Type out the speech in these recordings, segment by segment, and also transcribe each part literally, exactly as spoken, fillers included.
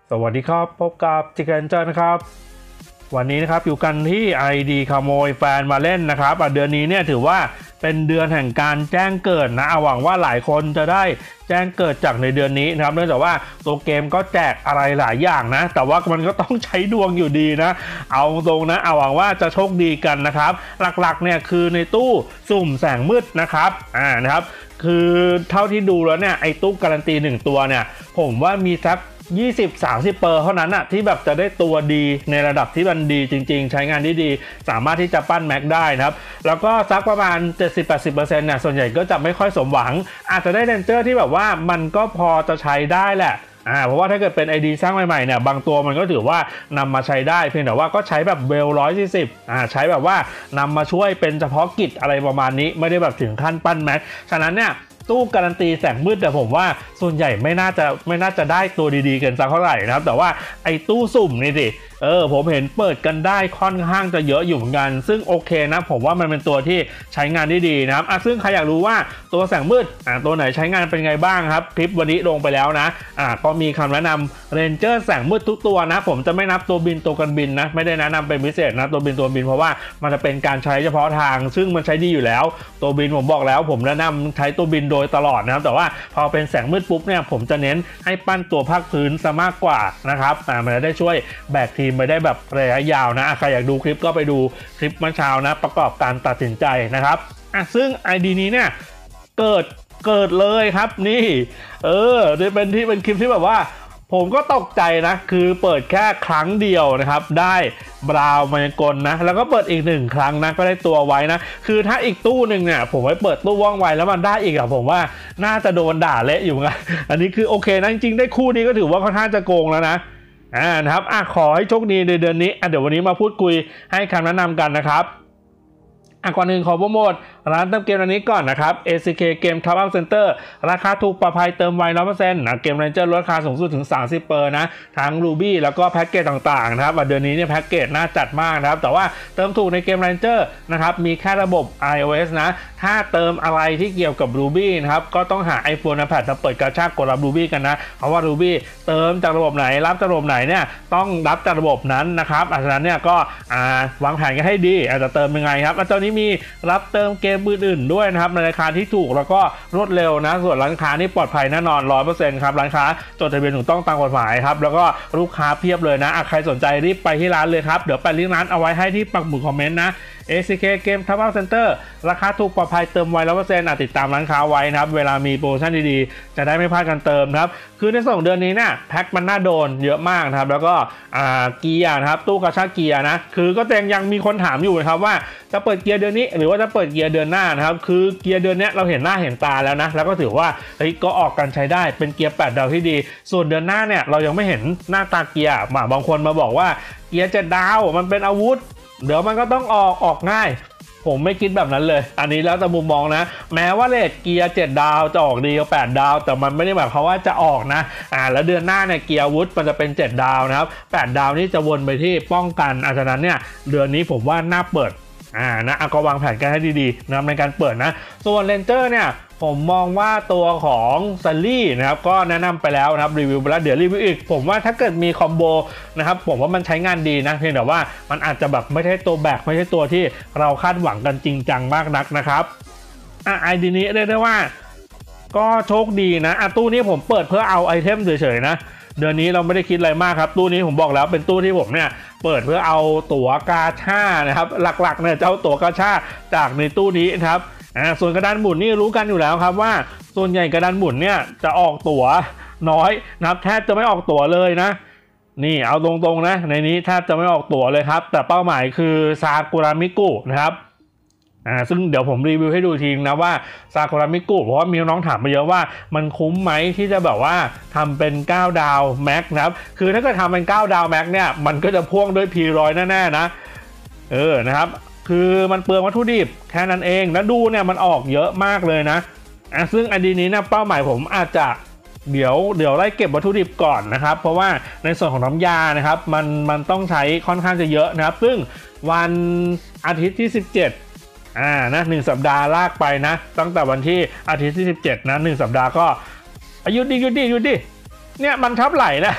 สวัสดีครับพบกับจิกเกนเจอร์นะครับวันนี้นะครับอยู่กันที่ ไอ ดี ขโมยแฟนมาเล่นนะครับเดือนนี้เนี่ยถือว่าเป็นเดือนแห่งการแจ้งเกิดนะหวังว่าหลายคนจะได้แจ้งเกิดจากในเดือนนี้นะครับเนื่องจากว่าตัวเกมก็แจกอะไรหลายอย่างนะแต่ว่ามันก็ต้องใช้ดวงอยู่ดีนะเอาตรงนะเอาหวังว่าจะโชคดีกันนะครับหลักๆเนี่ยคือในตู้สุ่มแสงมืดนะครับอ่านะครับคือเท่าที่ดูแล้วเนี่ยไอ้ตู้การันตีหนึ่งตัวเนี่ยผมว่ามีสักยี่สิบ สามสิบ เปอร์เท่านั้นอะที่แบบจะได้ตัวดีในระดับที่มันดีจริงๆใช้งานที่ดีสามารถที่จะปั้นแม็กได้นะครับแล้วก็สักประมาณ เจ็ดสิบถึงแปดสิบเปอร์เซ็นต์ เนี่ยส่วนใหญ่ก็จะไม่ค่อยสมหวังอาจจะได้เรนเจอร์ที่แบบว่ามันก็พอจะใช้ได้แหละอ่าเพราะว่าถ้าเกิดเป็น ไอ ดี สร้างใหม่ๆเนี่ยบางตัวมันก็ถือว่านำมาใช้ได้เพียงแต่ว่าก็ใช้แบบเวลร้อยสี่สิบอ่าใช้แบบว่านำมาช่วยเป็นเฉพาะกิจอะไรประมาณนี้ไม่ได้แบบถึงขั้นปั้นแม็กฉะนั้นเนี่ยตู้การันตีแสงมืดแต่ผมว่าส่วนใหญ่ไม่น่าจะไม่น่าจะได้ตัวดีๆกันสักเท่าไหร่นะครับแต่ว่าไอ้ตู้สุ่มนี่สิเออผมเห็นเปิดกันได้ค่อนข้างจะเยอะอยู่เหมือนกันซึ่งโอเคนะผมว่ามันเป็นตัวที่ใช้งานได้ดีนะครับอ่ะซึ่งใครอยากรู้ว่าตัวแสงมืดอ่ะตัวไหนใช้งานเป็นไงบ้างครับคลิปวันนี้ลงไปแล้วนะอ่ะก็มีคำแนะนำเรนเจอร์แสงมืดทุกตัวนะผมจะไม่นับตัวบินตัวกันบินนะไม่ได้แนะนำเป็นพิเศษนะตัวบินตัวบินเพราะว่ามันจะเป็นการใช้เฉพาะทางซึ่งมันใช้ดีอยู่แล้วตัวบินผมบอกแล้วผมแนะนำใช้ตัวบินโดยตลอดนะครับแต่ว่าพอเป็นแสงมืดปุ๊บเนี่ยผมจะเน้นให้ปั้นตัวภาคพื้นซะมากกว่านะครับอ่ามันจะได้ช่วยแบกทีมไปได้แบบระยะยาวนะใครอยากดูคลิปก็ไปดูคลิปเมื่อเช้านะประกอบการตัดสินใจนะครับอ่ะซึ่ง ไอ ดี นี้เนี่ยเกิดเกิดเลยครับนี่เออจะเป็นที่เป็นคลิปที่แบบว่าผมก็ตกใจนะคือเปิดแค่ครั้งเดียวนะครับได้บราวน์มายากลนะแล้วก็เปิดอีกหนึ่งครั้งนะก็ได้ตัวไว้นะคือถ้าอีกตู้หนึ่งเนี่ยผมไว้เปิดตู้ว่องไวแล้วมันได้อีกอะผมว่าน่าจะโดนด่าเละอยู่ไงอันนี้คือโอเคนะจริงๆได้คู่นี้ก็ถือว่าค่อนข้างจะโกงแล้วนะอ่านะครับอ่ะขอให้โชคดีในเดือนนี้อ่ะเดี๋ยววันนี้มาพูดคุยให้คำแนะนำกันนะครับอ่ะก่อนหนึ่งขอโปรโมทร้านเติมเกมอันนี้ก่อนนะครับ เอ ซี เค เกม Top Up Center ราคาถูกปลอดภัยเติมไว ร้อยเปอร์เซ็นต์ นะเกม Ranger ลดราคาสูงสุดถึง สามสิบเปอร์เซ็นต์ นะทั้ง Ruby แล้วก็แพ็กเกจต่างๆนะครับเดือนนี้เนี่ยแพ็กเกจน่าจัดมากนะครับแต่ว่าเติมถูกในเกม Ranger นะครับมีแค่ระบบ iOS นะถ้าเติมอะไรที่เกี่ยวกับ Ruby นะครับก็ต้องหา iPhone นะ iPad มาเปิดกระชากกดรับ Ruby กันนะเพราะว่า Ruby เติมจากระบบไหนรับจากระบบไหนเนี่ยต้องรับจากระบบนั้นนะครับฉะนั้นเนี่ยก็วางแผนกันให้ดีอาจจะเติมยังไงครับแล้วตอนนี้มีรับเติมเกมอื่นๆด้วยนะครับในราคาที่ถูกแล้วก็รวดเร็วนะส่วนร้านค้านี่ปลอดภัยแน่นอน ร้อยเปอร์เซ็นต์ ครับร้านค้าจดทะเบียนถูกต้องตามกฎหมายครับแล้วก็ลูกค้าเพียบเลยนะใครสนใจรีบไปที่ร้านเลยครับเดี๋ยวไปลิงก์ร้านเอาไว้ให้ที่ปักหมุดคอมเมนต์นะ เอ ซี เค เกม Top Up Center ราคาถูกปลอดภัยเติมไว ร้อยเปอร์เซ็นต์ ติดตามร้านค้าไว้นะครับเวลามีโปรโมชั่นดีๆจะได้ไม่พลาดการเติมครับคือในสองเดือนนี้เนี่ยแพ็คมันน่าโดนเยอะมากนะครับแล้วก็เกียร์นะครับตู้กระชากเกียร์นะคือก็ยังยังมีคนถามอยู่นะครับว่าจะเปิดเกียร์เดือนนี้หรือว่าจะเปิดเกียร์เดือนหน้านะครับคือเกียร์เดือนนี้เราเห็นหน้าเห็นตาแล้วนะแล้วก็ถือว่าเฮ้ยก็ออกกันใช้ได้เป็นเกียร์แปดดาวที่ดีส่วนเดือนหน้าเนี่ยเรายังไม่เห็นหน้าตาเกียร์มาบางคนมาบอกว่าเกียร์เจ็ดดาวมันเป็นอาวุธเดี๋ยวมันก็ต้องออกออกง่ายผมไม่คิดแบบนั้นเลยอันนี้แล้วแต่มุมมองนะแม้ว่าเรทเกียร์เจ็ดดาวจะออกดีกว่าแปดดาวแต่มันไม่ได้หมายความว่าจะออกนะอ่าแล้วเดือนหน้าเนี่ยเกียร์อาวุธมันจะเป็นเจ็ดดาวนะครับแปดดาวนี่จะวนไปที่ป้องกันอาฉะนั้นเนี่ยเดือนนี้ผมว่าน่าเปิดอ่านะก็วางแผนกันให้ดีๆนะในการเปิดนะส่วนเรนเจอร์เนี่ยผมมองว่าตัวของซัลลี่นะครับก็แนะนำไปแล้วนะครับรีวิวไปแล้วเดี๋ยวรีวิวอีกผมว่าถ้าเกิดมีคอมโบนะครับผมว่ามันใช้งานดีนะเพียงแต่ว่ามันอาจจะแบบไม่ใช่ตัวแบกไม่ใช่ตัวที่เราคาดหวังกันจริงจังมากนักนะครับอ่ะไอดีนี้เรียกได้ว่าก็โชคดีนะอ่ะตู้นี้ผมเปิดเพื่อเอาไอเทมเฉยๆนะเดือนนี้เราไม่ได้คิดอะไรมากครับตู้นี้ผมบอกแล้วเป็นตู้ที่ผมเนี่ยเปิดเพื่อเอาตั๋วกาชานะครับหลักๆเนี่ยจะเอาตั๋วกาชาจากในตู้นี้นะครับอ่าส่วนกระดานหมุนนี่รู้กันอยู่แล้วครับว่าส่วนใหญ่กระดานหมุนเนี่ยจะออกตั๋วน้อยนะครับแทบจะไม่ออกตั๋วเลยนะนี่เอาตรงๆนะในนี้แทบจะไม่ออกตั๋วเลยครับแต่เป้าหมายคือซากุระมิกุนะครับอ่าซึ่งเดี๋ยวผมรีวิวให้ดูทีนะว่าซากุระมิกุเพราะว่ามีน้องถามมาเยอะว่ามันคุ้มไหมที่จะแบบว่าทำเป็นเก้าดาวแม็กนะครับคือถ้าเกิดทำเป็นเก้าดาวแม็กเนี่ยมันก็จะพ่วงด้วย พี ร้อย แน่ๆนะเออนะครับคือมันเปลืองวัตถุดิบแค่นั้นเองแล้วดูเนี่ยมันออกเยอะมากเลยนะอ่ะซึ่งอันนี้นะเป้าหมายผมอาจจะเดี๋ยวเดี๋ยวไล่เก็บวัตถุดิบก่อนนะครับเพราะว่าในส่วนของน้ำยานะครับมันมันต้องใช้ค่อนข้างจะเยอะนะครับซึ่งวันอาทิตย์ที่สิบเจ็ดอ่านะหนึ่งสัปดาห์ลากไปนะตั้งแต่วันที่อาทิตย์ที่สิบเจ็ดนะหนึ่งสัปดาห์ก็อายุดีหยุดดีหยุดดีเนี่ยมันทับไหลนะเอ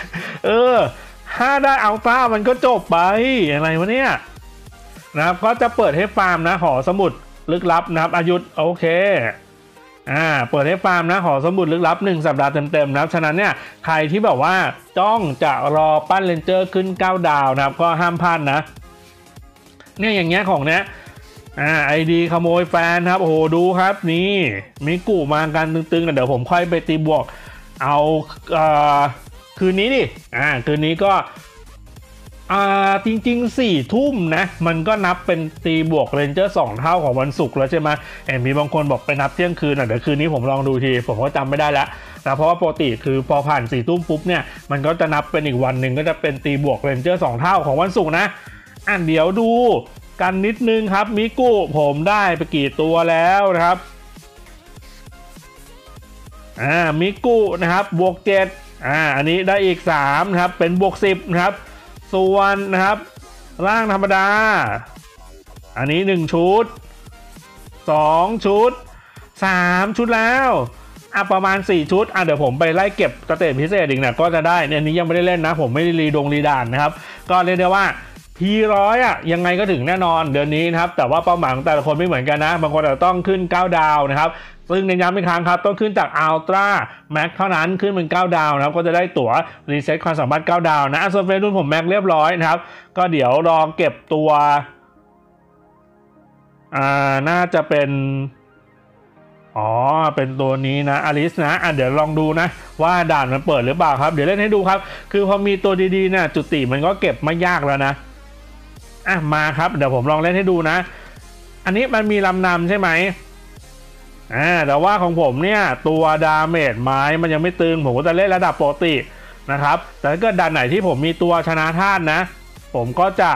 เออถ้าได้อัลต้ามันก็จบไปอะไรวะเนี่ยนะครับก็จะเปิดให้ฟาร์มนะหอสมุดลึกลับนะครับอายุธโอเคอ่าเปิดให้ฟาร์มนะหอสมุดลึกลับหนึ่งสัปดาห์เต็มๆนะครับฉะนั้นเนี่ยใครที่แบบว่าจ้องจะรอปั้นเรนเจอร์ขึ้นเก้าดาวนะครับก็ห้ามพลาดนะเนี่ยอย่างเงี้ยของเนี้ยอ่าไอดีขโมยแฟนครับโอ้โหดูครับนี่มิกุมากันตึงๆเดี๋ยวผมค่อยไปตีบวกเอาเอ่อคืนนี้ดิอ่าคืนนี้ก็อ่าจริงๆสี่ทุ่มนะมันก็นับเป็นตีบวกเรนเจอร์สองเท่าของวันศุกร์แล้วใช่ไหมเห็นมีบางคนบอกไปนับเที่ยงคืนอ่ะเดี๋ยวคืนนี้ผมลองดูทีผมก็จำไม่ได้แล้วนะเพราะว่าปกติคือพอผ่านสี่ทุ่มปุ๊บเนี่ยมันก็จะนับเป็นอีกวันหนึ่งก็จะเป็นตีบวกเรนเจอร์สองเท่าของวันศุกร์นะอ่ะเดี๋ยวดูกันนิดนึงครับมิกุผมได้ไปกี่ตัวแล้วนะครับอ่ามิกุนะครับบวกเจ็ดอ่าอันนี้ได้อีกสามนะครับเป็นบวกสิบนะครับส่วนนะครับร่างธรรมดาอันนี้หนึ่งชุดสองชุดสามชุดแล้วอ่ะประมาณสี่ชุดอ่ะเดี๋ยวผมไปไล่เก็บสเตจพิเศษอีกนะก็จะได้เนี่ยอันนี้ยังไม่ได้เล่นนะผมไม่ได้รีดงรีด่านนะครับก็เรียกได้ว่าพีร้อยอ่ะยังไงก็ถึงแน่นอนเดือนนี้นะครับแต่ว่าเป้าหมายของแต่ละคนไม่เหมือนกันนะบางคนอาจจะต้องขึ้นเก้าดาวนะครับซึ่งในย้ำอีกครั้งครับต้องขึ้นจากอัลตร้าแม็กเท่านั้นขึ้นเป็นเก้าดาวนะครับก็จะได้ตั๋วรีเซ็ตความสามารถเก้าดาวนะส่วนเฟซรุ่นผมแม็กเรียบร้อยนะครับก็เดี๋ยวรอเก็บตัวอ่าน่าจะเป็นอ๋อเป็นตัวนี้นะอลิสนะอ่ะเดี๋ยวลองดูนะว่าด่านมันเปิดหรือเปล่าครับเดี๋ยวเล่นให้ดูครับคือพอมีตัวดีๆเนี่ยจุติมันก็เก็บไม่ยากแล้วนะอ่ะมาครับเดี๋ยวผมลองเล่นให้ดูนะอันนี้มันมีลำนำใช่ไหมอ่าแต่ว่าของผมเนี่ยตัวดาเมจไม้มันยังไม่ตึงผมก็จะเล่นระดับปกตินะครับแต่ถ้าเกิดด่านไหนที่ผมมีตัวชนะธาตุนะผมก็จะ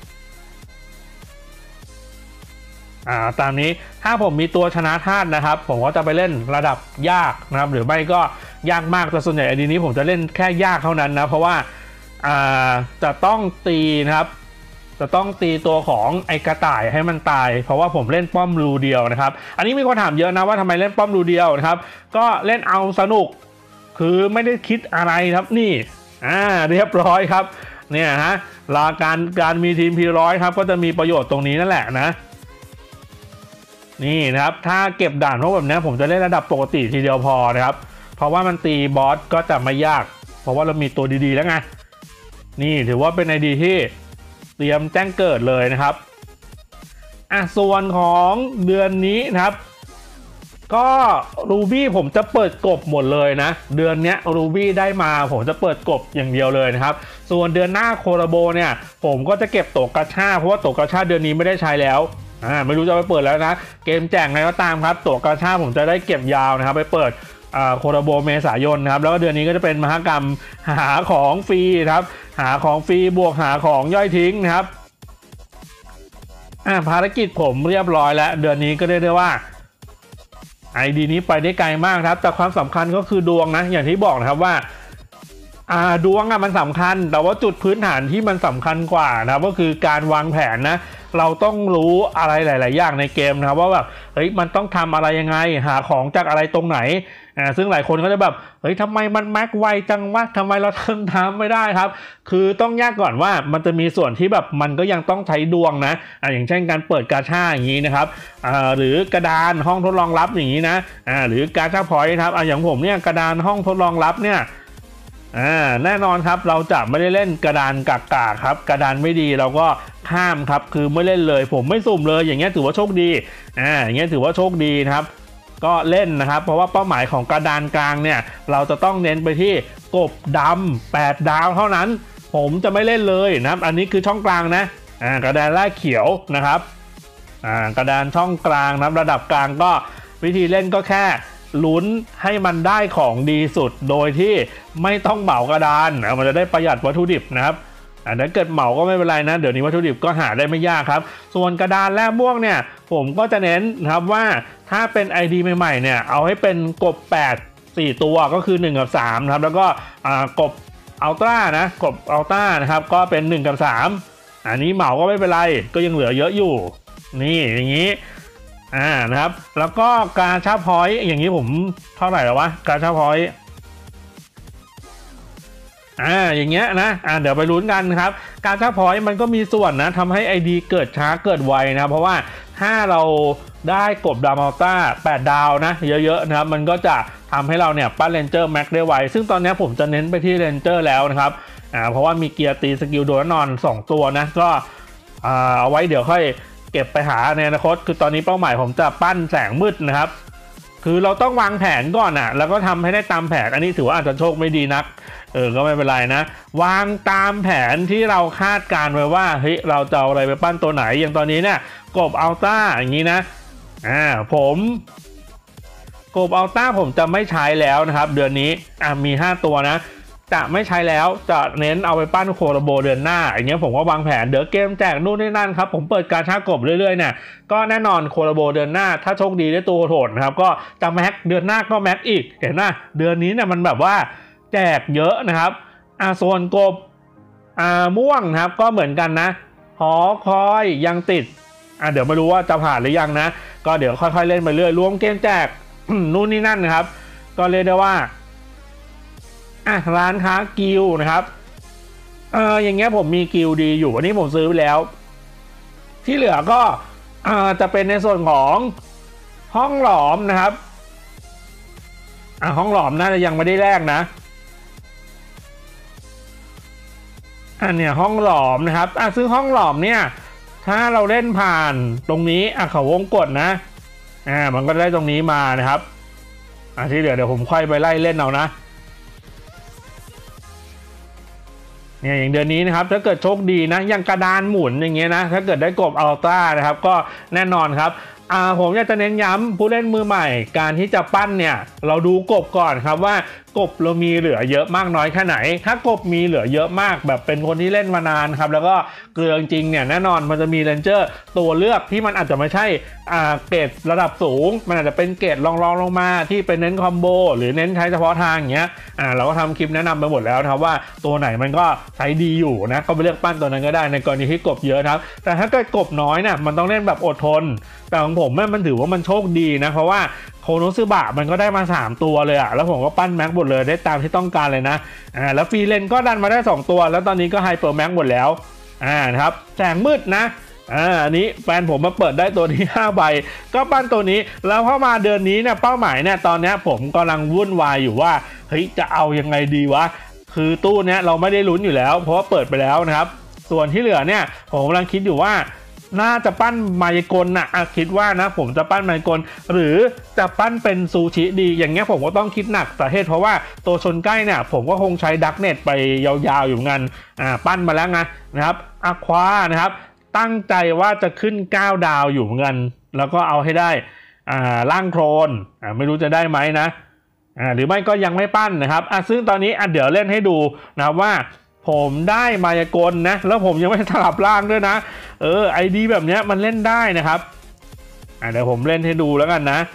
อ่าตามนี้ถ้าผมมีตัวชนะธาตุนะครับผมก็จะไปเล่นระดับยากนะครับหรือไม่ก็ยากมากแต่ส่วนใหญ่ไอดีนี้ผมจะเล่นแค่ยากเท่านั้นนะเพราะว่าอ่าจะต้องตีนะครับจะต้องตีตัวของไอกระต่ายให้มันตายเพราะว่าผมเล่นป้อมรูเดียวนะครับอันนี้มีคนถามเยอะนะว่าทำไมเล่นป้อมรูเดียวนะครับก็เล่นเอาสนุกคือไม่ได้คิดอะไรครับนี่อ่าเรียบร้อยครับเนี่ยฮะลาการการมีทีมพีร้อยครับก็จะมีประโยชน์ตรงนี้นั่นแหละนะนี่นะครับถ้าเก็บด่านพวกแบบนี้ผมจะเล่นระดับปกติทีเดียวพอนะครับเพราะว่ามันตีบอสก็จะไม่ยากเพราะว่าเรามีตัวดีๆแล้วไงนี่ถือว่าเป็นไอดีที่เตรียมแจ้งเกิดเลยนะครับอ่ะส่วนของเดือนนี้นะครับก็รูบี้ผมจะเปิดกบหมดเลยนะเดือนนี้รูบี้ได้มาผมจะเปิดกบอย่างเดียวเลยนะครับส่วนเดือนหน้าโคราโบเนี่ยผมก็จะเก็บตั๋วกาชาเพราะว่าตั๋วกาชาเดือนนี้ไม่ได้ใช้แล้วอ่าไม่รู้จะไปเปิดแล้วนะเกมแจกไงก็ตามครับตั๋วกาชาผมจะได้เก็บยาวนะครับไปเปิดโคราโบเมษายนนะครับแล้วก็เดือนนี้ก็จะเป็นมหกรรมหาของฟรีครับหาของฟรีบวกหาของย่อยทิ้งนะครับอ่าภารกิจผมเรียบร้อยแล้วเดือนนี้ก็เรียกได้ว่าไอดีนี้ไปได้ไกลมากครับแต่ความสำคัญก็คือดวงนะอย่างที่บอกนะครับว่าอ่าดวงอะมันสำคัญแต่ว่าจุดพื้นฐานที่มันสำคัญกว่านะก็คือการวางแผนนะเราต้องรู้อะไรหลายๆอย่างในเกมนะครับว่าแบบเฮ้ยมันต้องทำอะไรยังไงหาของจากอะไรตรงไหนอ่าซึ่งหลายคนก็จะแบบเฮ้ยทำไมมันแม็กไวจังวะทำไมเราทำทำไม่ได้ครับคือต้องแยกก่อนว่ามันจะมีส่วนที่แบบมันก็ยังต้องใช้ดวงนะอ่าอย่างเช่นการเปิดกาชาอย่างนี้นะครับอ่าหรือกระดานห้องทดลองลับอย่างนี้นะอ่าหรือกาชาพอยต์ครับอ่าอย่างผมเนี่ยกระดานห้องทดลองลับเนี่ยอ่าแน่นอนครับเราจะไม่ได้เล่นกระดานกากาครับกระดานไม่ดีเราก็ข้ามครับคือไม่เล่นเลยผมไม่สุ่มเลยอย่างเงี้ยถือว่าโชคดีอ่าอย่างเงี้ยถือว่าโชคดีนะครับก็เล่นนะครับเพราะว่าเป้าหมายของกระดานกลางเนี่ยเราจะต้องเน้นไปที่กบดำแปดดาวเท่านั้นผมจะไม่เล่นเลยนะครับอันนี้คือช่องกลางนะอ่ากระดานล่าเขียวนะครับอ่ากระดานช่องกลางนะครับระดับกลางก็วิธีเล่นก็แค่ลุ้นให้มันได้ของดีสุดโดยที่ไม่ต้องเหมากระดานนะมันจะได้ประหยัดวัตถุดิบนะครับอ่าถ้าเกิดเหมาก็ไม่เป็นไรนะเดี๋ยวนี้วัตถุดิบก็หาได้ไม่ยากครับส่วนกระดานแร่ม่วงเนี่ยผมก็จะเน้นนะครับว่าถ้าเป็น ไอ ดี ใหม่ๆเนี่ยเอาให้เป็นกบแปด สี่ตัวก็คือหนึ่งกับสามนะครับแล้วก็อ่ากบอัลตร้านะกบอัลตร้านะครับก็เป็นหนึ่งกับสามอันนี้เหมาก็ไม่เป็นไรก็ยังเหลือเยอะอยู่นี่อย่างนี้อ่านะครับแล้วก็การชาร์จพอยต์อย่างนี้ผมเท่าไหร่แล้ววะการชาร์จพอยต์อ่าอย่างเงี้ยนะอ่าเดี๋ยวไปลุ้นกันครับการชาร์จพอยต์มันก็มีส่วนนะทำให้ ไอ ดี เกิดช้าเกิดไวนะเพราะว่าถ้าเราได้กบดาวมัลต้าแปดดาวนะเยอะๆนะครับมันก็จะทำให้เราเนี่ยปั้นเรนเจอร์แม็กได้ไวซึ่งตอนนี้ผมจะเน้นไปที่เรนเจอร์แล้วนะครับอ่าเพราะว่ามีเกียร์ตีสกิลโดนนอนสองตัวนะก็อ่าเอาไว้เดี๋ยวค่อยเก็บไปหาในอนาคตคือตอนนี้เป้าหมายผมจะปั้นแสงมืดนะครับคือเราต้องวางแผนก่อนอ่ะแล้วก็ทำให้ได้ตามแผนอันนี้ถือว่าอาจจะโชคไม่ดีนักเออก็ไม่เป็นไรนะวางตามแผนที่เราคาดการไว้ว่าเฮ้ยเราจะเอาอะไรไปปั้นตัวไหนอย่างตอนนี้เนี่ยกบอัลต้าอย่างนี้นะอ่าผมกบอัลต้าผมจะไม่ใช้แล้วนะครับเดือนนี้อ่ามีห้าตัวนะจะไม่ใช้แล้วจะเน้นเอาไปปั้นโคโรโบเดือนหน้าอย่างเงี้ยผมก็วางแผนเดี๋ยวเกมแจกนู่นนี่นั่นครับผมเปิดการช้ากบเรื่อยๆเนี่ยก็แน่นอนโคโรโบเดือนหน้าถ้าโชคดีได้ตัวโหดนะครับก็จะแม็กเดือนหน้าก็แม็กอีกเห็นไหมเดือนนี้เนี่ยมันแบบว่าแจกเยอะนะครับอ่าส่วนกบอ่าม่วงนะครับก็เหมือนกันนะหอคอยยังติดอ่าเดี๋ยวไม่รู้ว่าจะผ่านหรือยังนะก็เดี๋ยวค่อยๆเล่นไปเรื่อยรวมเกมแจก นู่นนี่นั่นนะครับก็เรียกได้ว่าอ่ะร้านค้ากิลนะครับเอออย่างเงี้ยผมมีกิลดีอยู่อันนี้ผมซื้อไปแล้วที่เหลือก็เอ่อจะเป็นในส่วนของห้องหลอมนะครับอ่ะห้องหลอมน่าจะยังไม่ได้แลกนะอันเนี้ยห้องหลอมนะครับอ่ะซึ่งห้องหลอมเนี่ยถ้าเราเล่นผ่านตรงนี้อ่ะเขาวงกดนะอ่ามันก็ได้ตรงนี้มานะครับอ่ะที่เหลือเดี๋ยวผมค่อยไปไล่เล่นเอานะเนี่ยอย่างเดือนนี้นะครับถ้าเกิดโชคดีนะอย่างกระดานหมุนอย่างเงี้ยนะถ้าเกิดได้กบอัลต้านะครับก็แน่นอนครับอ่าผมอยากจะเน้นย้ำผู้เล่นมือใหม่การที่จะปั้นเนี่ยเราดูกบก่อนครับว่ากบเรามีเหลือเยอะมากน้อยแค่ไหนถ้ากบมีเหลือเยอะมากแบบเป็นคนที่เล่นมานานครับแล้วก็เกลือจริงเนี่ยแน่นอนมันจะมีเรนเจอร์ตัวเลือกที่มันอาจจะไม่ใช่อ่าเกรดระดับสูงมันอาจจะเป็นเกรดรองๆลงมาที่เป็นเน้นคอมโบหรือเน้นใช้เฉพาะทางอย่างเงี้ยอ่าเราก็ทำคลิปแนะนำไปหมดแล้วนะครับว่าตัวไหนมันก็ใช้ดีอยู่นะก็ไปเลือกปั้นตัวนั้นก็ได้ในกรณีที่กบเยอะครับแต่ถ้าเกิดกบน้อยเนี่ยมันต้องเล่นแบบอดทนแต่ของผมมันถือว่ามันโชคดีนะเพราะว่าโคโนซึบะมันก็ได้มาสามตัวเลยอะแล้วผมก็ปั้นแม็กหมดเลยได้ตามที่ต้องการเลยนะอ่าแล้วฟรีเลนก็ดันมาได้สองตัวแล้วตอนนี้ก็ไฮเปอร์แม็กหมดแล้วอ่านะครับแสงมืดนะอ่าอันนี้แฟนผมมาเปิดได้ตัวที่ห้าใบก็ปั้นตัวนี้แล้วพอมาเดือนนี้เนี่ยเป้าหมายเนี่ยตอนนี้ผมกำลังวุ่นวายอยู่ว่าเฮ้ยจะเอายังไงดีวะคือตู้เนี้ยเราไม่ได้ลุ้นอยู่แล้วเพราะว่าเปิดไปแล้วนะครับส่วนที่เหลือเนี่ยผมกำลังคิดอยู่ว่าน่าจะปั้นมายากลนะคิดว่านะผมจะปั้นมายากลหรือจะปั้นเป็นซูชิดีอย่างเงี้ยผมก็ต้องคิดหนักสาเหตุเพราะว่าตัวชนใกล้เนี่ยผมก็คงใช้ดักเน็ตไปยาวๆอยู่งั้นอ่าปั้นมาแล้วไงนะครับอะควานะครับตั้งใจว่าจะขึ้นเก้าดาวอยู่เงินแล้วก็เอาให้ได้อ่าล่างโครนอ่าไม่รู้จะได้ไหมนะอ่าหรือไม่ก็ยังไม่ปั้นนะครับอ่ะซึ่งตอนนี้อ่ะเดี๋ยวเล่นให้ดูนะครับว่าผมได้มายากลนะแล้วผมยังไม่สลับล่างด้วยนะเออไอดีแบบนี้มันเล่นได้นะครับอ่ะเดี๋ยวผมเล่นให้ดูแล้วกันนะ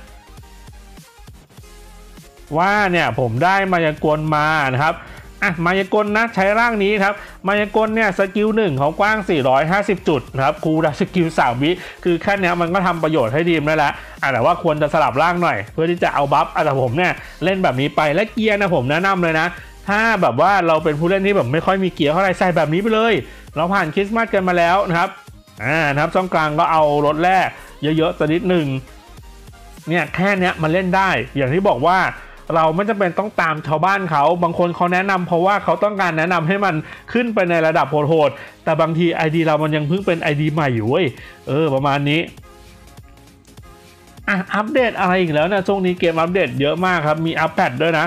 ว่าเนี่ยผมได้มายากลมานะครับอ่ะมายากลนะใช้ร่างนี้ครับมายากลเนี่ยสกิลหนึ่งเขากว้างสี่ร้อยห้าสิบจุดนะครับคูลดาวน์สกิลสามวิคือแค่นี้มันก็ทำประโยชน์ให้ทีมได้แล้วอ่ะแต่ว่าควรจะสลับร่างหน่อยเพื่อที่จะเอาบัฟอ่ะแต่ผมเนี่ยเล่นแบบนี้ไปและเกียร์นะผมแนะนำเลยนะถ้าแบบว่าเราเป็นผู้เล่นที่แบบไม่ค่อยมีเกียร์เท่าไรใส่แบบนี้ไปเลยเราผ่านคริสต์มาสกันมาแล้วนะครับอ่านะครับช่องกลางก็เอารถแร่เยอะๆสักนิดหนึ่งเนี่ยแค่นี้มันเล่นได้อย่างที่บอกว่าเราไม่จำเป็นต้องตามชาวบ้านเขาบางคนเขาแนะนำเพราะว่าเขาต้องการแนะนำให้มันขึ้นไปในระดับโหดๆแต่บางที ไอ ดี เรามันยังเพิ่งเป็น ไอ ดี ใหม่อยู่เว้ยเออประมาณนี้อ่ะอัปเดตอะไรอีกแล้วนะช่วงนี้เกมอัปเดตเยอะมากครับมีอัปเดตด้วยนะ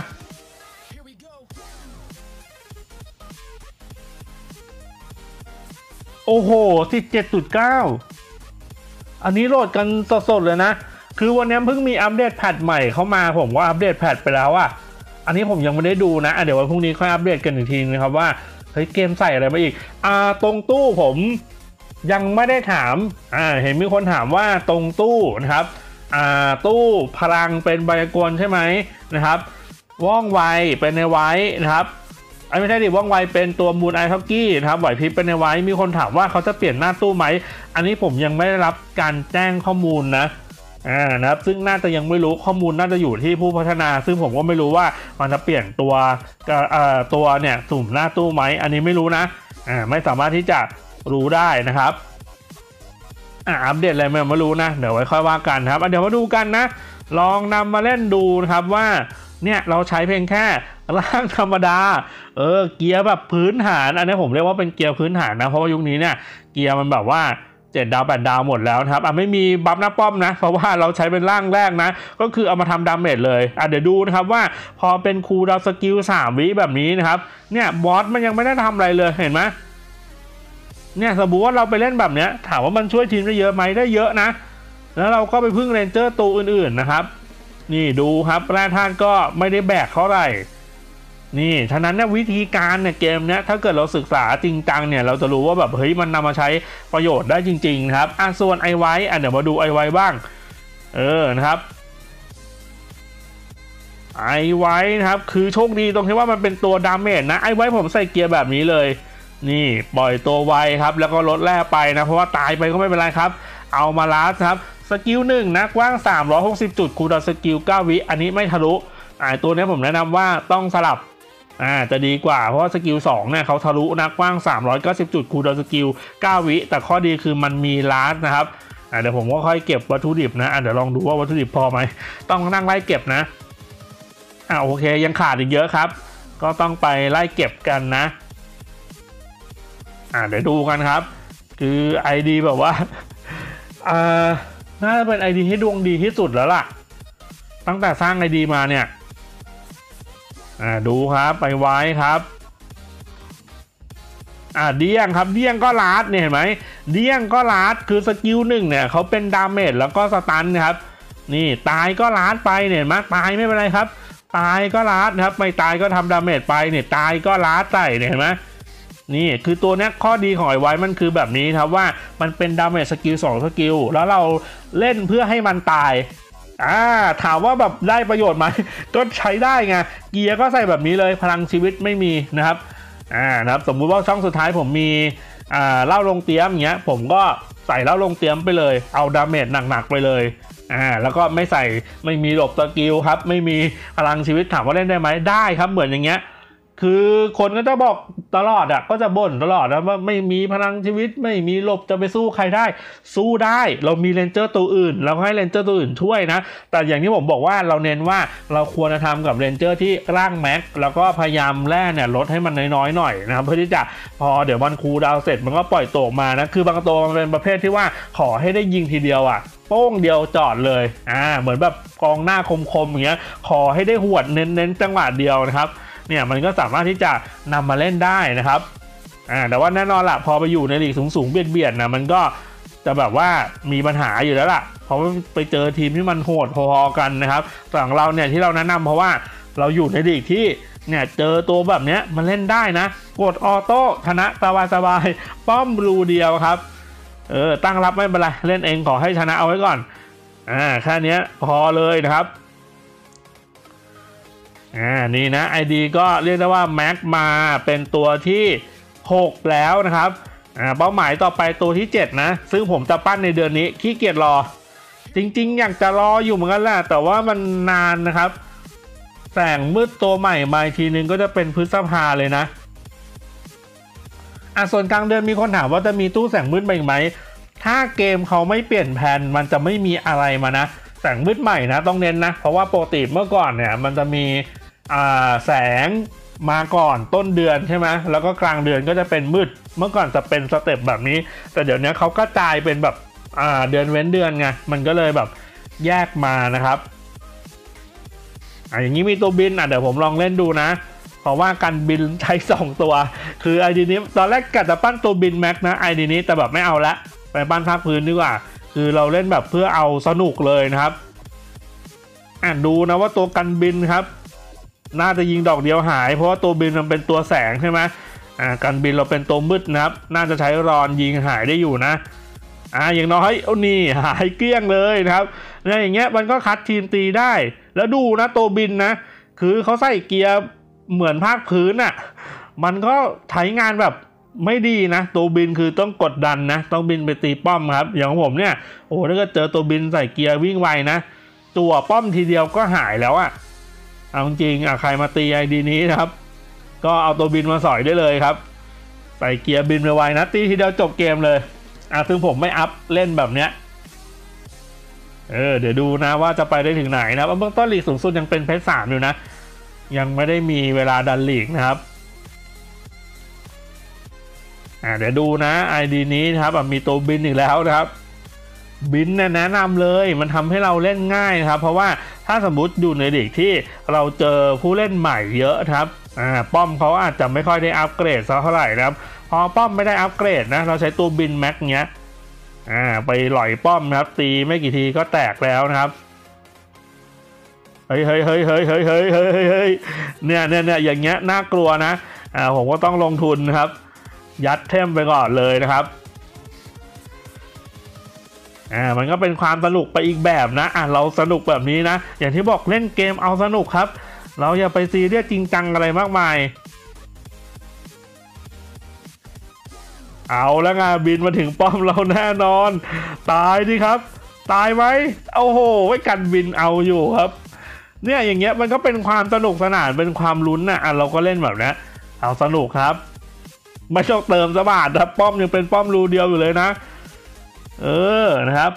โอ้โห สิบเจ็ดจุดเก้า อันนี้โหลดกันสดๆเลยนะคือวันนี้เพิ่งมีอัปเดตแพทใหม่เข้ามาผมก็อัปเดตแพทไปแล้วอ่ะอันนี้ผมยังไม่ได้ดูนะเดี๋ยววันพรุ่งนี้ค่อยอัปเดตกันอีกทีนะครับว่าเฮ้ยเกมใส่อะไรมาอีกอ่าตรงตู้ผมยังไม่ได้ถามอ่าเห็นมีคนถามว่าตรงตู้นะครับอ่าตู้พลังเป็นไบโอโกนใช่ไหมนะครับว่องไวเป็นในไว้นะครับไอ้ไม่ใช่ดิว่องไวเป็นตัวมูนไอท็อกกี้นะครับไหวพริบเป็นในไว้มีคนถามว่าเขาจะเปลี่ยนหน้าตู้ไหมอันนี้ผมยังไม่ได้รับการแจ้งข้อมูลนะอ่านะครับซึ่งน่าจะยังไม่รู้ข้อมูลน่าจะอยู่ที่ผู้พัฒนาซึ่งผมก็ไม่รู้ว่ามันจะเปลี่ยนตัวเอ่อตัวเนี่ยสุ่มหน้าตู้ไหมอันนี้ไม่รู้นะอ่าไม่สามารถที่จะรู้ได้นะครับอ่าอัปเดตอะไรไม่รู้นะเดี๋ยวไว้ค่อยว่ากันครับเดี๋ยวมาดูกันนะลองนำมาเล่นดูนะครับว่าเนี่ยเราใช้เพียงแค่ร่างธรรมดาเออเกียร์แบบพื้นฐานอันนี้ผมเรียกว่าเป็นเกียร์พื้นฐานนะเพราะว่ายุคนี้เนี่ยเกียร์มันแบบว่าเจ็ดดาวแปดดาวหมดแล้วครับอ่ะไม่มีบัฟหน้าป้อมนะเพราะว่าเราใช้เป็นร่างแรกนะก็คือเอามาทำดาเมจเลยอ่ะเดี๋ยวดูนะครับว่าพอเป็นคูลดาวน์สกิลสามวิแบบนี้นะครับเนี่ยบอสมันยังไม่ได้ทำอะไรเลยเห็นไหมเนี่ยสมมติว่าเราไปเล่นแบบเนี้ยถามว่ามันช่วยทีมได้เยอะไหมได้เยอะนะแล้วเราก็ไปพึ่งเรนเจอร์ตัวอื่นๆนะครับนี่ดูครับแร่ธาตุก็ไม่ได้แบกเท่าไหร่นี่ฉะนั้นเนี่ยวิธีการเนี่ยเกมเนี้ยถ้าเกิดเราศึกษาจริงจังเนี่ยเราจะรู้ว่าแบบเฮ้ยมันนำมาใช้ประโยชน์ได้จริงๆครับอ่ะส่วนไอไว้อ่ะเดี๋ยวมาดูไอไว้บ้างเออนะครับไอไว้นะครับคือโชคดีตรงที่ว่ามันเป็นตัวดาเมจนะไอไว้ผมใส่เกียร์แบบนี้เลยนี่ปล่อยตัวไวครับแล้วก็ลดแร่ไปนะเพราะว่าตายไปก็ไม่เป็นไรครับเอามาลาสครับสกิลหนึ่งนะกว้างสามร้อยหกสิบจุดคูลดาวน์สกิลเก้าวิอันนี้ไม่ทะลุอ่าตัวนี้ผมแนะนำว่าต้องสลับอ่าจะดีกว่าเพราะว่าสกิลสองเนี่ยเขาทะลุนะกว้างสามร้อยเก้าสิบจุดคูลดาวน์สกิลเก้าวิแต่ข้อดีคือมันมีลาสนะครับอ่าเดี๋ยวผมก็ค่อยเก็บวัตถุดิบนะอ่าเดี๋ยวลองดูว่าวัตถุดิบพอไหมต้องนั่งไล่เก็บนะอ่าโอเคยังขาดอีกเยอะครับก็ต้องไปไล่เก็บกันนะอ่าเดี๋ยวดูกันครับคือ ไอ ดี แบบว่าอ่าน่าจะเป็น ไอ ดี ที่ดวงดีที่สุดแล้วล่ะตั้งแต่สร้าง ไอ ดี มาเนี่ยอ่าดูครับไปไว้ครับอ่าเดี้ยงครับเดี้ยงก็ลาดเนี่ยเห็นไหมเดี้ยงก็ลาดคือสกิลหนึ่งเนี่ยเขาเป็นดาเมจแล้วก็สตันนะครับนี่ตายก็ลาดไปเนี่ยมาตายไม่เป็นไรครับตายก็ลาดนะครับไม่ตายก็ทำดาเมจไปเนี่ยตายก็ลาดใส่เนี่ยเห็นไหมนี่คือตัวนี้ข้อดีของไอไว้มันคือแบบนี้ครับว่ามันเป็นดาเมจสกิลสองสกิลแล้วเราเล่นเพื่อให้มันตายอ่าถามว่าแบบได้ประโยชน์ไหมก็ใช้ได้ไงเกียร์ก็ใส่แบบนี้เลยพลังชีวิตไม่มีนะครับอ่านะครับสมมุติว่าช่องสุดท้ายผมมีอ่าเหล้าลงเตี้ยมอย่างเงี้ยผมก็ใส่เหล้าลงเตี้ยมไปเลยเอาดาเมจหนักๆไปเลยอ่าแล้วก็ไม่ใส่ไม่มีหลบสกิลครับไม่มีพลังชีวิตถามว่าเล่นได้ไหมได้ครับเหมือนอย่างเงี้ยคือคนก็จะบอกตลอดอ่ะก็จะบ่นตลอดนะว่าไม่มีพลังชีวิตไม่มีหลบจะไปสู้ใครได้สู้ได้เรามีเรนเจอร์ตัวอื่นเราให้เรนเจอร์ตัวอื่นช่วยนะแต่อย่างที่ผมบอกว่าเราเน้นว่าเราควรจะทำกับเรนเจอร์ที่ร่างแม็กแล้วก็พยายามแร่เนี่ยลดให้มันน้อยๆหน่อยนะครับเพื่อที่จะพอเดี๋ยวมันคูลดาวน์เสร็จมันก็ปล่อยตัวมานะคือบางตัวมันเป็นประเภทที่ว่าขอให้ได้ยิงทีเดียวอ่ะโป้งเดียวจอดเลยอ่าเหมือนแบบกองหน้าคมๆอย่างเงี้ยขอให้ได้หวดเน้นๆจังหวะเดียวนะครับเนี่ยมันก็สามารถที่จะนำมาเล่นได้นะครับอ่าแต่ว่าแน่นอนละพอไปอยู่ในลีกสูงๆเบียดๆนะมันก็จะแบบว่ามีปัญหาอยู่แล้วล่ะเพราะว่าไปเจอทีมที่มันโหดพอๆกันนะครับฝั่งเราเนี่ยที่เราแนะนำเพราะว่าเราอยู่ในลีกที่เนี่ยเจอตัวแบบเนี้ยมันเล่นได้นะกดออโต้ชนะสบายๆป้อมรูเดียวครับเออตั้งรับไม่เป็นไรเล่นเองขอให้ชนะเอาไว้ก่อนอ่าแค่นี้พอเลยนะครับอ่านี่นะ ไอ ดี ก็เรียกได้ว่าแม็กมาเป็นตัวที่หกแล้วนะครับอ่าเป้าหมายต่อไปตัวที่เจ็ดนะซึ่งผมจะปั้นในเดือนนี้ขี้เกียจรอจริงๆอยากจะรออยู่เหมือนกันแหละแต่ว่ามันนานนะครับแสงมืดตัวใหม่มาอีกทีนึงก็จะเป็นพฤษภาเลยนะอ่ะส่วนกลางเดือนมีคนถามว่าจะมีตู้แสงมืดใหม่ไหมถ้าเกมเขาไม่เปลี่ยนแผนมันจะไม่มีอะไรมานะแสงมืดใหม่นะต้องเน้นนะเพราะว่าปกติเมื่อก่อนเนี่ยมันจะมีแสงมาก่อนต้นเดือนใช่ไหมแล้วก็กลางเดือนก็จะเป็นมืดเมื่อก่อนจะเป็นสเต็ปแบบนี้แต่เดี๋ยวนี้เขาก็จ่ายเป็นแบบเดือนเว้นเดือนไงมันก็เลยแบบแยกมานะครับอ่ะอย่างนี้มีตัวบินอ่ะเดี๋ยวผมลองเล่นดูนะเพราะว่าการบินใช้สองตัวคือไอดีนี้ตอนแรกกะจะปั้นตัวบินแม็กนะไอดีนี้แต่แบบไม่เอาละไปปั้นภาคพื้นดีกว่าคือเราเล่นแบบเพื่อเอาสนุกเลยนะครับอ่ะดูนะว่าตัวกันบินครับน่าจะยิงดอกเดียวหายเพราะว่าตัวบินมันเป็นตัวแสงใช่ไหมอ่ากันบินเราเป็นตัวมืดนะครับน่าจะใช้รอนยิงหายได้อยู่นะอ่าอย่างน้อยเอานี่หายเกลี้ยงเลยนะครับเนี่ยอย่างเงี้ยมันก็คัดทีมตีได้แล้วดูนะตัวบินนะคือเขาใส่เกียร์เหมือนภาคพื้นอ่ะมันก็ใช้งานแบบไม่ดีนะตัวบินคือต้องกดดันนะต้องบินไปตีป้อมครับอย่างของผมเนี่ยโอ้ถ้าเกิดเจอตัวบินใส่เกียร์วิ่งไวนะจั่วป้อมทีเดียวก็หายแล้วอะเอาจริงอ่ะใครมาตีไอดีนี้นะครับก็เอาตัวบินมาสอยได้เลยครับใส่เกียร์บินไปไวนะตีทีเดียวจบเกมเลยอ่ะซึ่งผมไม่อัพเล่นแบบเนี้ยเออเดี๋ยวดูนะว่าจะไปได้ถึงไหนนะเบื้องต้นลีกสูงสุดยังเป็นเพชรสามอยู่นะยังไม่ได้มีเวลาดันลีกนะครับอ่าเดี๋ยวดูนะ ไอ ดี นี้นะครับมีตัวบินอีกแล้วนะครับบินเนี่ยแนะนำเลยมันทำให้เราเล่นง่ายนะครับเพราะว่าถ้าสมมติอยู่ในลีกที่เราเจอผู้เล่นใหม่เยอะครับอ่าป้อมเขาอาจจะไม่ค่อยได้อัปเกรดสักเท่าไหร่นะครับพอป้อมไม่ได้อัปเกรดนะเราใช้ตัวบินแม็กเนี้ยอ่าไปหล่อยป้อมนะครับตีไม่กี่ทีก็แตกแล้วนะครับเฮ้ยเฮ้ยเฮ้ยเฮ้ยเฮ้ยเฮ้ยเฮ้ยเฮ้ยเนี่ยเนี่ยเนี่ยอย่างเงี้ยน่ากลัวนะอ่าผมก็ต้องลงทุนนะครับยัดเทมไปก่อนเลยนะครับอ่ามันก็เป็นความสนุกไปอีกแบบนะอ่ะเราสนุกแบบนี้นะอย่างที่บอกเล่นเกมเอาสนุกครับเราอย่าไปซีเรียสจริงจังอะไรมากมายเอาแล้วไงบินมาถึงป้อมเราแน่นอนตายดิครับตายไหมโอ้โหไว้กันบินเอาอยู่ครับเนี่ยอย่างเงี้ยมันก็เป็นความสนุกสนานเป็นความลุ้นนะอ่ะเราก็เล่นแบบนี้เอาสนุกครับไม่ต้องเติมสบาทครับป้อมยังเป็นป้อมรูเดียวอยู่เลยนะเออนะครับ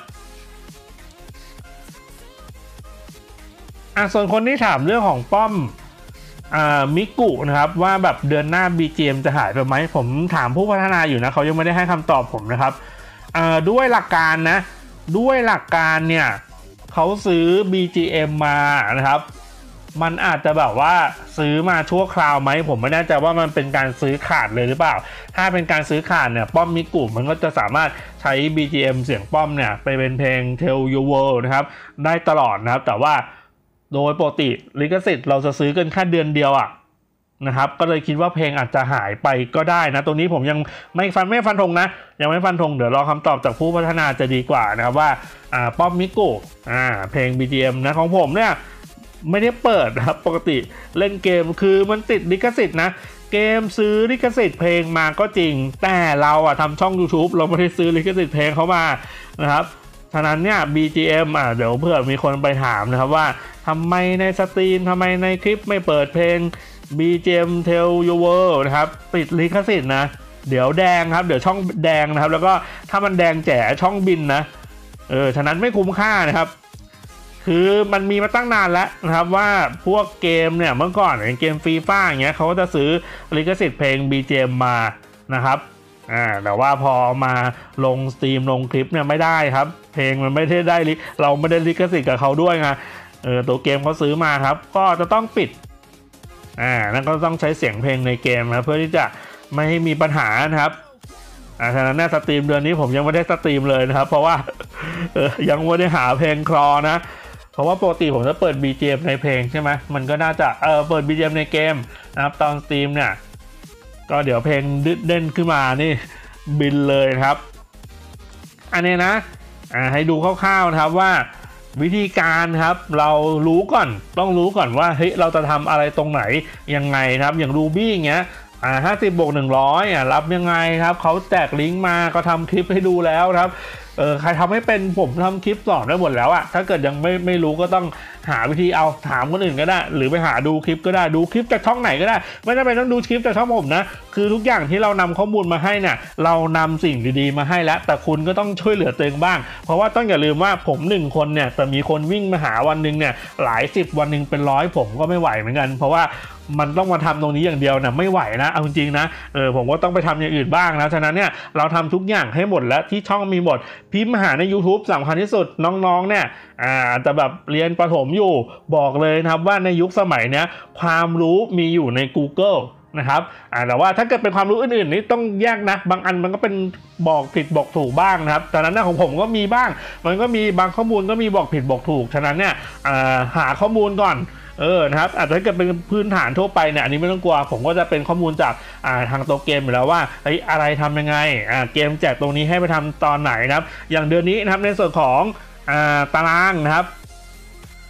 อ่ะส่วนคนที่ถามเรื่องของป้อมอ่ามิกุนะครับว่าแบบเดือนหน้า บี จี เอ็ม จะหายไปไหมผมถามผู้พัฒนาอยู่นะเขายังไม่ได้ให้คำตอบผมนะครับอ่าด้วยหลักการนะด้วยหลักการเนี่ยเขาซื้อ บี จี เอ็ม มานะครับมันอาจจะแบบว่าซื้อมาชั่วคราวไหมผมไม่แน่ใจว่ามันเป็นการซื้อขาดเลยหรือเปล่าถ้าเป็นการซื้อขาดเนี่ยป้อมมิกุมันก็จะสามารถใช้ บี จี เอ็ม เสียงป้อมเนี่ยไปเป็นเพลง Tell Your World นะครับได้ตลอดนะครับแต่ว่าโดยปกติลิขสิทธิ์เราจะซื้อกันแค่เดือนเดียวอ่ะนะครับก็เลยคิดว่าเพลงอาจจะหายไปก็ได้นะตรงนี้ผมยังไม่ฟันไม่ฟันธงนะยังไม่ฟันธงเดี๋ยวรอคำตอบจากผู้พัฒนาจะดีกว่านะครับว่าอ่าป้อมมิกุอ่าเพลง บี จี เอ็ม นะของผมเนี่ยไม่ได้เปิดนะครับปกติเล่นเกมคือมันติดลิขสิทธิ์นะเกมซื้อลิขสิทธิ์เพลงมาก็จริงแต่เราอะทำช่อง YouTube เราไม่ได้ซื้อลิขสิทธิ์เพลงเขามานะครับฉะนั้นเนี่ย บี จี เอ็ม อ่ะเดี๋ยวเพื่อมีคนไปถามนะครับว่าทำไมในสตรีมทำไมในคลิปไม่เปิดเพลง บี จี เอ็ม Tell Your World นะครับติดลิขสิทธิ์นะเดี๋ยวแดงครับเดี๋ยวช่องแดงนะครับแล้วก็ถ้ามันแดงแจ๋ช่องบินนะเออฉะนั้นไม่คุ้มค่านะครับคือมันมีมาตั้งนานแล้วนะครับว่าพวกเกมเนี่ยเมื่อก่อนอย่างเกมฟรีฟ่าอย่างเงี้ยเขาก็จะซื้อลิขสิทธิ์เพลง บี จี เอ็ม มานะครับอ่าแต่ว่าพอมาลงสตรีมลงคลิปเนี่ยไม่ได้ครับเพลงมันไม่ได้ได้เราไม่ได้ลิขสิทธิ์กับเขาด้วยไงเออตัวเกมเขาซื้อมาครับก็จะต้องปิดอ่านั่นก็ต้องใช้เสียงเพลงในเกมนะเพื่อที่จะไม่ให้มีปัญหานะครับอ่าฉะนั้นเนี่ยสตรีมเดือนนี้ผมยังไม่ได้สตรีมเลยนะครับเพราะว่าเออยังไม่ได้หาเพลงคลอนะเพราะว่าปกติผมจะเปิด บี จี เอ็ม ในเพลงใช่ไหมมันก็น่าจะเออเปิด บี จี เอ็ม ในเกมนะครับตอนสตรีมเนี่ยก็เดี๋ยวเพลงเด่นขึ้นมานี่บินเลยครับอันนี้นะอ่าให้ดูคร่าวๆนะครับว่าวิธีการครับเรารู้ก่อนต้องรู้ก่อนว่าเฮ้ยเราจะทำอะไรตรงไหนยังไงครับอย่าง Ruby อย่างเงี้ยอ่าห้าสิบบวกหนึ่งร้อยอ่ะรับยังไงครับเขาแจกลิงก์มาก็ทำคลิปให้ดูแล้วครับเออใครทำให้เป็นผมทำคลิปสอนได้หมดแล้วอะถ้าเกิดยังไม่ไม่รู้ก็ต้องหาวิธีเอาถามคนอื่นก็ได้หรือไปหาดูคลิปก็ได้ดูคลิปจากช่องไหนก็ได้ไม่จำเป็นต้องดูคลิปจากช่องผมนะคือทุกอย่างที่เรานำข้อมูลมาให้เนี่ยเรานำสิ่งดีๆมาให้แล้วแต่คุณก็ต้องช่วยเหลือตัวเองบ้างเพราะว่าต้องอย่าลืมว่าผมหนึ่งคนเนี่ยแต่มีคนวิ่งมาหาวันหนึ่งเนี่ยหลายสิบวันหนึ่งเป็นร้อยผมก็ไม่ไหวเหมือนกันเพราะว่ามันต้องมาทำตรงนี้อย่างเดียวนะไม่ไหวนะเอาจริงๆนะเออผมก็ต้องไปทำอย่างอื่นบ้างนะฉะนั้นเนี่ยเราทำทุกอย่างให้หมดแล้วที่ช่องมีหมดพิมพ์หาใน YouTube สำคัญที่สุดน้องๆเนี่ยอ่าจะแบบเรียนประถมอยู่บอกเลยนะครับว่าในยุคสมัยเนี้ยความรู้มีอยู่ใน Google นะครับอ่าแต่ว่าถ้าเกิดเป็นความรู้อื่นๆนี่ต้องแยกนะบางอันมันก็เป็นบอกผิดบอกถูกบ้างนะครับแต่นั้นของผมก็มีบ้างมันก็มีบางข้อมูลก็มีบอกผิดบอกถูกฉะนั้นเนี่ยอ่าหาข้อมูลก่อนเออนะครับอาจจะถ้าเกิดเป็นพื้นฐานทั่วไปเนี่ยอันนี้ไม่ต้องกลัวผมก็จะเป็นข้อมูลจากอ่าทางตัวเกมอยู่แล้วว่าเฮ้ยอะไรทำยังไงอ่าเกมแจกตรงนี้ให้ไปทำตอนไหนนะครับอย่างเดือนนี้นะครับในส่วนของอ่าตารางนะครับ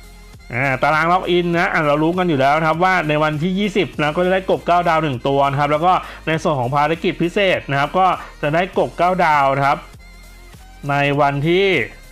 อ่าตารางล็อกอินนะเรารู้กันอยู่แล้วนะครับว่าในวันที่ยี่สิบนะก็จะได้กบเก้าดาวหนึ่งตัวนะครับแล้วก็ในส่วนของภารกิจพิเศษนะครับก็จะได้กบเก้าดาวนะครับในวันที่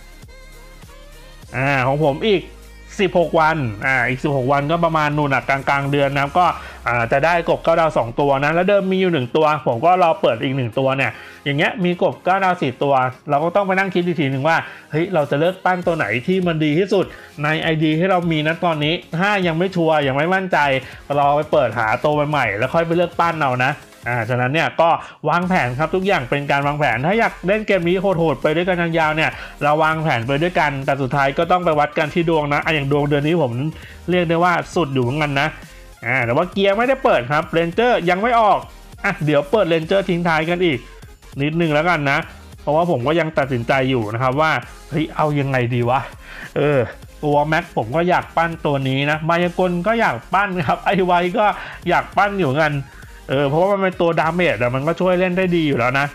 อ่าของผมอีกสิบหกวันอ่าอีกสิบหกวันก็ประมาณนู่นน่ะกลางๆเดือนนะครับก็อ่าจะได้กบเก้าดาวสองตัวนะแล้วเดิมมีอยู่หนึ่งตัวผมก็รอเปิดอีกหนึ่งตัวเนี่ยอย่างเงี้ยมีกบเก้าดาวสี่ตัวเราก็ต้องไปนั่งคิดอีกทีหนึ่งว่าเฮ้ยเราจะเลือกปั้นตัวไหนที่มันดีที่สุดใน ไอ ดี ที่เรามีนะตอนนี้ถ้ายังไม่ชัวร์ยังไม่มั่นใจเราไปเปิดหาตัวใหม่ๆแล้วค่อยไปเลือกปั้นเอานะอ่าฉะนั้นเนี่ยก็วางแผนครับทุกอย่างเป็นการวางแผนถ้าอยากเล่นเกมนี้โหดๆไปด้วยกันยาวๆเนี่ยเราวางแผนไปด้วยกันแต่สุดท้ายก็ต้องไปวัดกันที่ดวงนะอ่ะอย่างดวงเดือนนี้ผมเรียกได้ว่าสุดอยู่เหมือนกันนะอ่าแต่ว่าเกียร์ไม่ได้เปิดครับเรนเจอร์ยังไม่ออกอ่ะเดี๋ยวเปิดเรนเจอร์ทิ้งท้ายกันอีกนิดนึงแล้วกันนะเพราะว่าผมก็ยังตัดสินใจอยู่นะครับว่าเฮ้ยเอายังไงดีวะเออตัวแม็กผมก็อยากปั้นตัวนี้นะมายากลก็อยากปั้นครับไอไวก็อยากปั้นอยู่กันเออเพราะว่ามันเป็นตัวดาเมจแต่มันก็ช่วยเล่นได้ดีอยู่แล้วนะ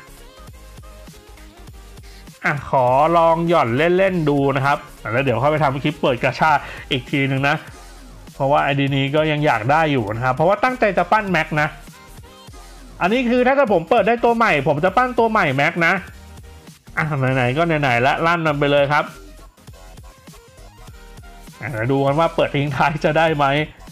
อ่ะขอลองหย่อนเล่นๆดูนะครับแล้วเดี๋ยวเข้าไปทำคลิปเปิดกระชาอีกทีหนึ่งนะเพราะว่าไอดีนี้ก็ยังอยากได้อยู่นะครับเพราะว่าตั้งใจจะปั้นแม็กนะอันนี้คือถ้าเกิดผมเปิดได้ตัวใหม่ผมจะปั้นตัวใหม่แม็กนะอ่ะไหนๆก็ไหนๆละลั่นมันไปเลยครับอ่ะดูกันว่าเปิดทิ้งท้ายจะได้ไหม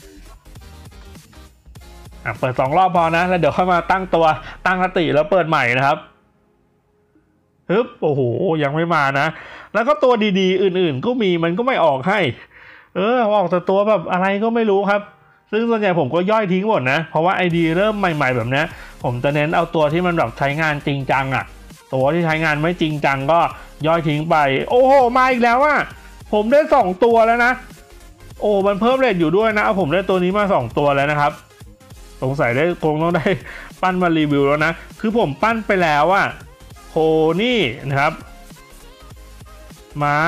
เปิดสองรอบพอนะแล้วเดี๋ยวค่อยมาตั้งตัวตั้งสติแล้วเปิดใหม่นะครับฮึบโอ้โหยังไม่มานะแล้วก็ตัวดีๆอื่นๆก็มีมันก็ไม่ออกให้เออออกแต่ตัวแบบอะไรก็ไม่รู้ครับซึ่งส่วนใหญ่ผมก็ย่อยทิ้งหมดนะเพราะว่าไอดีเริ่มใหม่ๆแบบนี้ผมจะเน้นเอาตัวที่มันแบบใช้งานจริงจังอ่ะตัวที่ใช้งานไม่จริงจังก็ย่อยทิ้งไปโอ้โหมาอีกแล้วอ่ะผมได้สองตัวแล้วนะโอ้มันเพิ่มเรทอยู่ด้วยนะเอาผมได้ตัวนี้มาสองตัวแล้วนะครับสงสัยได้คงต้องได้ปั้นมารีวิวแล้วนะคือผมปั้นไปแล้วอะโคนี่นะครับไม้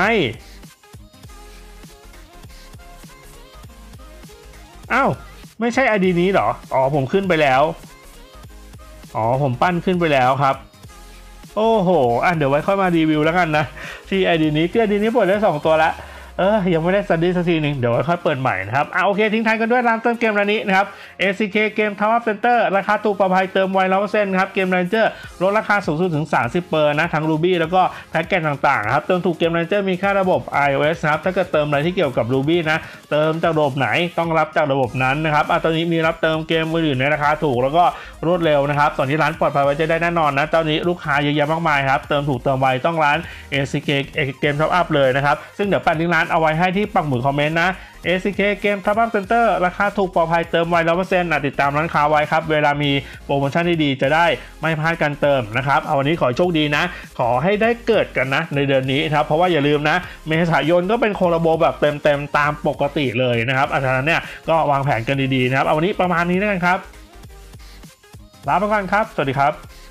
อ้าวไม่ใช่ไอดีนี้เหรออ๋อผมขึ้นไปแล้วอ๋อผมปั้นขึ้นไปแล้วครับโอ้โหอ่ะเดี๋ยวไว้ค่อยมารีวิวแล้วกันนะที่ไอดีนี้คือไอดีนี้เปิดได้สองตัวละเออยังไม่ได้สตาร์ทสักทีหนึ่งเดี๋ยวค่อยเปิดใหม่นะครับอ่ะโอเคทิ้งท้ายกันด้วยร้านเติมเกมร้านนี้นะครับ เอ ซี เค เกม Top Up Center ราคาถูกปลอดภัยเติมไว ร้อยเปอร์เซ็นต์ ครับเกม Ranger ลดราคาสูงสุดถึง สามสิบเปอร์เซ็นต์ นะทั้ง Ruby แล้วก็แพ็กเกจต่างๆครับเติมถูกเกม Ranger มีค่าระบบ iOS นะครับถ้าเกิดเติมอะไรที่เกี่ยวกับ Ruby นะเติมจากระบบไหนต้องรับจากระบบนั้นนะครับอ่ะตอนนี้มีรับเติมเกมมือถือในราคาถูกแล้วก็รวดเร็วนะครับตอนนี้ร้านปลอดภัยไว้ใจได้แน่นอนนะตอนนี้ลูกค้าเยอะแยะมากมายครับเติมถูกเติมไวต้องร้าน เอ ซี เค เกม Top Up เลยนะครับซึ่งเดี๋ยวแปะลิงก์ร้านเอาไว้ให้ที่ปักหมุดคอมเมนต์นะ เอ ซี เค เกม Top Up Center ราคาถูกปลอดภัยเติมไว ร้อยเปอร์เซ็นต์ นะติดตามร้านค้าไว้ครับเวลามีโปรโมชั่นดีๆจะได้ไม่พลาดการเติมนะครับเอาวันนี้ขอโชคดีนะขอให้ได้เกิดกันนะในเดือนนี้ครับเพราะว่าอย่าลืมนะเมษายนก็เป็นโคลาโบแบบเต็มๆตามปกติเลยนะครับอาจารย์เนี่ยก็วางแผนกันดีๆนะครับเอาวันนี้ประมาณนี้แล้วกันครับลาไปก่อนครับสวัสดีครับ